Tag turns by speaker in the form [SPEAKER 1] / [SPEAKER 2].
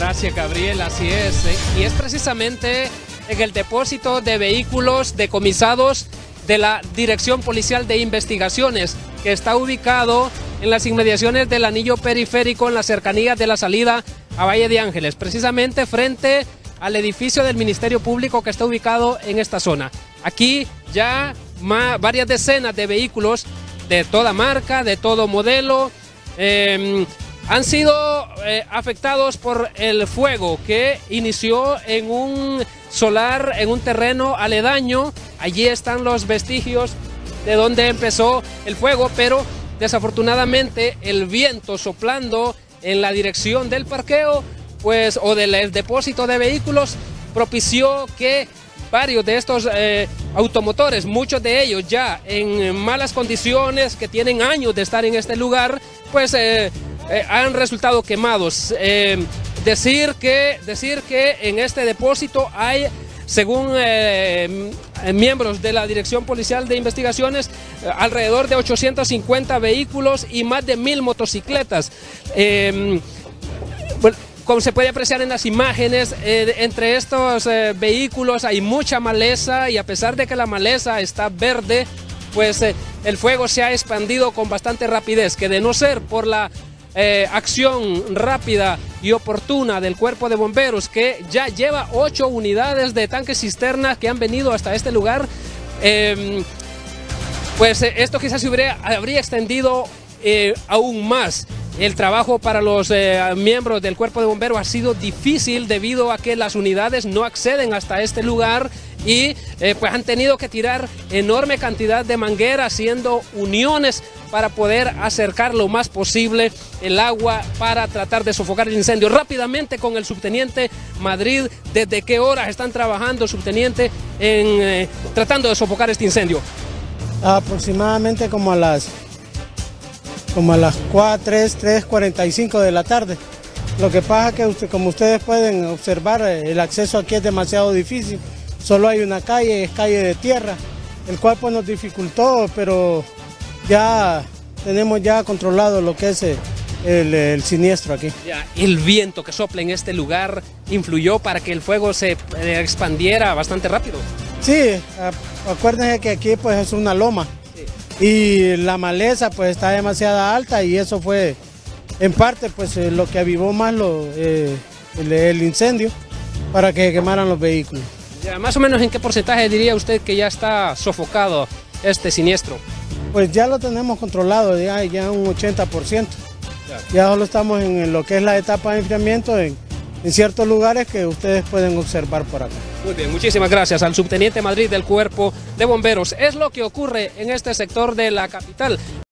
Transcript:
[SPEAKER 1] Gracias, Gabriel, así es. Y es precisamente en el depósito de vehículos decomisados de la Dirección Policial de Investigaciones, que está ubicado en las inmediaciones del anillo periférico, en las cercanías de la salida a Valle de Ángeles, precisamente frente al edificio del Ministerio Público que está ubicado en esta zona. Aquí ya varias decenas de vehículos de toda marca, de todo modelo, han sido afectados por el fuego que inició en un solar, en un terreno aledaño. Allí están los vestigios de donde empezó el fuego, pero desafortunadamente el viento soplando en la dirección del parqueo, pues, o del depósito de vehículos, propició que varios de estos automotores, muchos de ellos ya en malas condiciones, que tienen años de estar en este lugar, pues han resultado quemados. Decir que en este depósito hay, según miembros de la Dirección Policial de Investigaciones, alrededor de 850 vehículos y más de 1000 motocicletas. Bueno, como se puede apreciar en las imágenes, entre estos vehículos hay mucha maleza, y a pesar de que la maleza está verde, pues el fuego se ha expandido con bastante rapidez, que de no ser por la acción rápida y oportuna del Cuerpo de Bomberos, que ya lleva 8 unidades de tanques cisternas que han venido hasta este lugar, pues esto quizás se habría extendido aún más. El trabajo para los miembros del Cuerpo de Bomberos ha sido difícil debido a que las unidades no acceden hasta este lugar y pues han tenido que tirar enorme cantidad de mangueras, haciendo uniones para poder acercar lo más posible el agua para tratar de sofocar el incendio. Rápidamente con el subteniente Madrid, ¿desde qué horas están trabajando, subteniente, en tratando de sofocar este incendio?
[SPEAKER 2] Aproximadamente como a las 3:45 de la tarde. Lo que pasa es que como ustedes pueden observar, el acceso aquí es demasiado difícil. Solo hay una calle, es calle de tierra, el cual pues nos dificultó, pero ya tenemos ya controlado lo que es el siniestro aquí.
[SPEAKER 1] Ya, el viento que sopla en este lugar influyó para que el fuego se expandiera bastante rápido.
[SPEAKER 2] Sí, acuérdense que aquí pues es una loma. Y la maleza pues está demasiado alta, y eso fue en parte pues lo que avivó más el incendio para que quemaran los vehículos.
[SPEAKER 1] Ya, más o menos, ¿en qué porcentaje diría usted que ya está sofocado este siniestro?
[SPEAKER 2] Pues ya lo tenemos controlado, ya un 80%. Ya solo estamos en lo que es la etapa de enfriamiento en ciertos lugares que ustedes pueden observar por acá.
[SPEAKER 1] Muy bien, muchísimas gracias al subteniente Madrid del Cuerpo de Bomberos. Es lo que ocurre en este sector de la capital.